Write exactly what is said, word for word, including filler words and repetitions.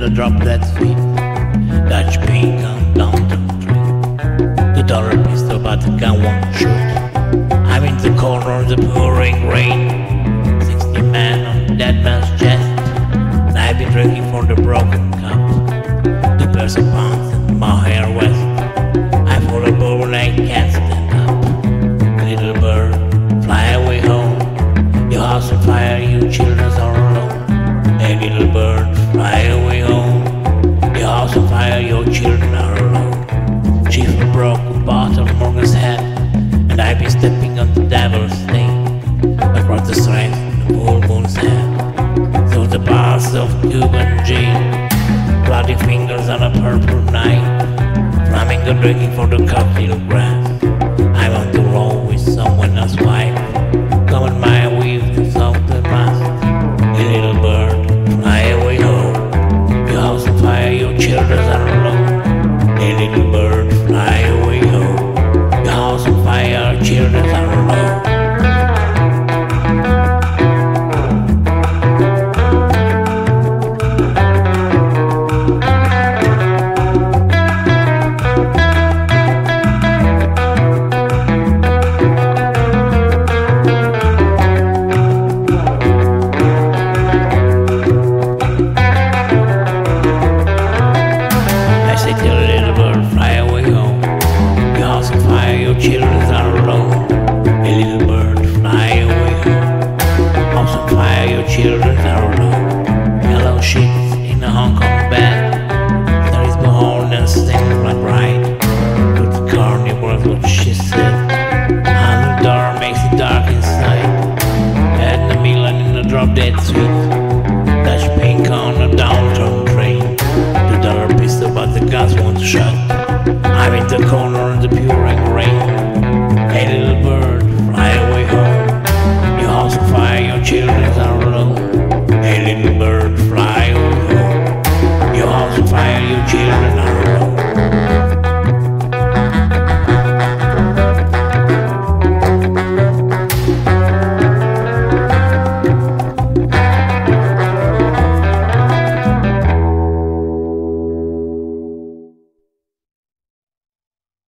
the drop that sweet Dutch pink on down the street. The dollar pistol but the gun won't shoot. I'm in the corner of the pouring rain, sixty men on the dead man's chest, and I've been drinking from the broken cup, the person pounds and my hair west. I full of bourbon, I can't stand up. Little bird, fly away home. Your house on fire, you children are alone. Hey little bird, fly away home. Your house on fire, your children are alone. Chief broke a bottle of Morgan's head, and I've been stepping on the devil's thing across the strength of the full moon's head. Through the bars of Cuban gin, bloody fingers on a purple night, flamingo drinking from the cocktail grass. I'm on the road with someone else's wife, coming my way with the soft mask. Hey little bird, fly away home. Your house on fire, your children are alone. Hey little bird, fly away home. Your house on fire, your children are alone. Your children are alone. A little bird, fly away home. House on fire, your children are alone. Yellow sheets in a Hong Kong bed. There is behold and sting like right. With the carnival, what she said. And the door makes it dark inside. Edna Milan in a drop dead sweet. Dutch pink on a downtown train. The dollar pistol, but the gas won't shut. I'm in the corner of the pouring rain.